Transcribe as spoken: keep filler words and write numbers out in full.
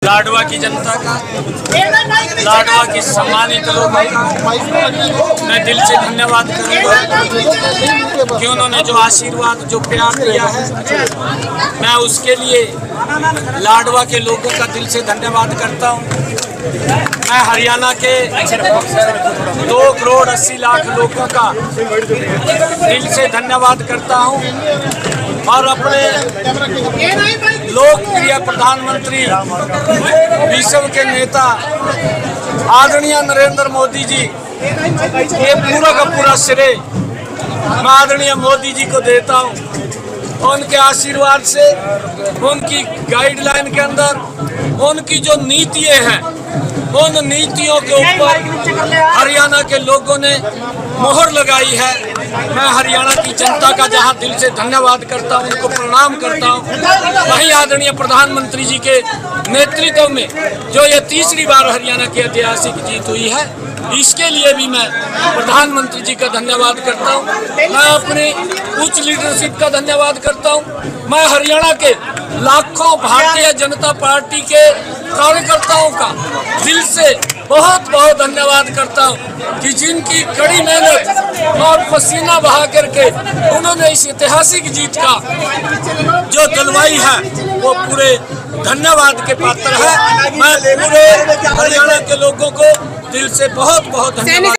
लाडवा की जनता का, लाडवा की सम्मानित लोगों का मैं दिल से धन्यवाद करूंगा कि उन्होंने जो आशीर्वाद, जो प्यार दिया है, मैं उसके लिए लाडवा के लोगों का दिल से धन्यवाद करता हूं। मैं हरियाणा के दो करोड़ अस्सी लाख लोगों का दिल से धन्यवाद करता हूं और अपने लोकप्रिय प्रधानमंत्री, विश्व के नेता आदरणीय नरेंद्र मोदी जी ये पूरा का पूरा श्रेय मैं आदरणीय मोदी जी को देता हूं। उनके आशीर्वाद से, उनकी गाइडलाइन के अंदर, उनकी जो नीतियां हैं, उन नीतियों के ऊपर हरियाणा के लोगों ने मोहर लगाई है। मैं हरियाणा की जनता का जहां दिल से धन्यवाद करता हूं, उनको प्रणाम करता हूं, वहीं आदरणीय प्रधानमंत्री जी के नेतृत्व में जो ये तीसरी बार हरियाणा की ऐतिहासिक जीत हुई है, इसके लिए भी मैं प्रधानमंत्री जी का धन्यवाद करता हूं। मैं अपनी उच्च लीडरशिप का धन्यवाद करता हूं। मैं हरियाणा के लाखों भारतीय जनता पार्टी के कार्यकर्ताओं का दिल से बहुत बहुत धन्यवाद करता हूं कि जिनकी कड़ी मेहनत और पसीना बहा करके उन्होंने इस ऐतिहासिक जीत का जो दिलवाई है वो पूरे धन्यवाद के पात्र है। मैं पूरे हरियाणा के लोगों को दिल से बहुत बहुत धन्यवाद